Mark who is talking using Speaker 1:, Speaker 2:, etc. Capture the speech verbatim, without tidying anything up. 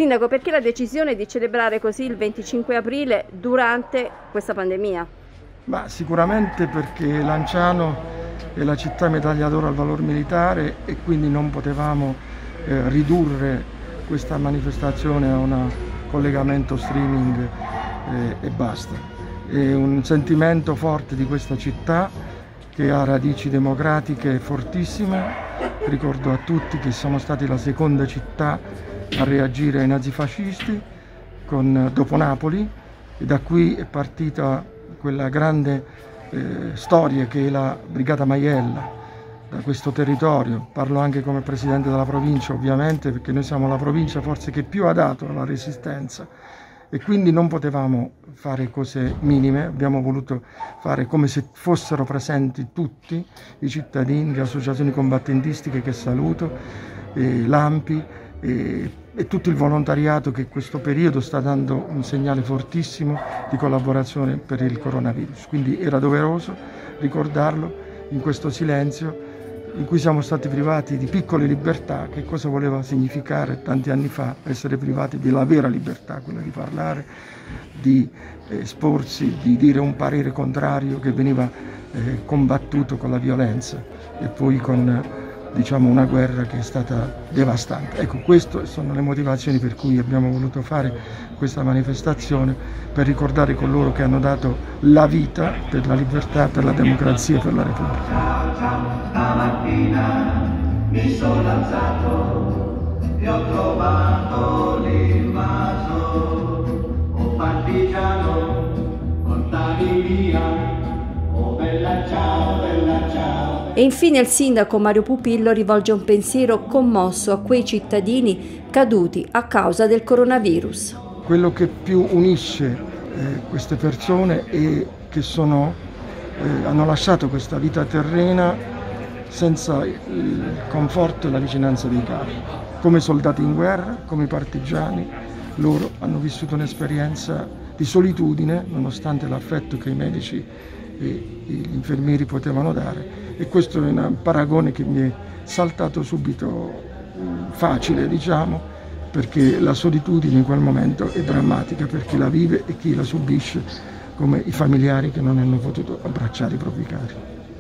Speaker 1: Sindaco, perché la decisione di celebrare così il venticinque aprile durante questa pandemia?
Speaker 2: Ma sicuramente perché Lanciano è la città medaglia d'oro al valor militare e quindi non potevamo eh, ridurre questa manifestazione a un collegamento streaming eh, e basta. È un sentimento forte di questa città che ha radici democratiche fortissime. Ricordo a tutti che siamo stati la seconda città a reagire ai nazifascisti con, dopo Napoli, e da qui è partita quella grande eh, storia che è la Brigata Maiella da questo territorio. Parlo anche come presidente della provincia, ovviamente, perché noi siamo la provincia forse che più ha dato alla resistenza e quindi non potevamo fare cose minime, abbiamo voluto fare come se fossero presenti tutti i cittadini, le associazioni combattentistiche che saluto, eh, l'Ampi e, e tutto il volontariato che in questo periodo sta dando un segnale fortissimo di collaborazione per il coronavirus. Quindi era doveroso ricordarlo in questo silenzio in cui siamo stati privati di piccole libertà. Che cosa voleva significare tanti anni fa essere privati della vera libertà, quella di parlare, di esporsi, di dire un parere contrario che veniva eh, combattuto con la violenza e poi con diciamo una guerra che è stata devastante. Ecco, queste sono le motivazioni per cui abbiamo voluto fare questa manifestazione, per ricordare coloro che hanno dato la vita per la libertà, per la democrazia e per la Repubblica.
Speaker 3: Stamattina mi sono alzato e ho trovato l'invaso, oh partigiano, portami via, oh bella ciao, bella ciao.
Speaker 1: E infine il sindaco Mario Pupillo rivolge un pensiero commosso a quei cittadini caduti a causa del coronavirus.
Speaker 2: Quello che più unisce eh, queste persone è che sono, eh, hanno lasciato questa vita terrena senza il conforto e la vicinanza dei cari. Come soldati in guerra, come partigiani, loro hanno vissuto un'esperienza di solitudine nonostante l'affetto che i medici e gli infermieri potevano dare, e questo è un paragone che mi è saltato subito facile, diciamo, perché la solitudine in quel momento è drammatica per chi la vive e chi la subisce, come i familiari che non hanno potuto abbracciare i propri cari.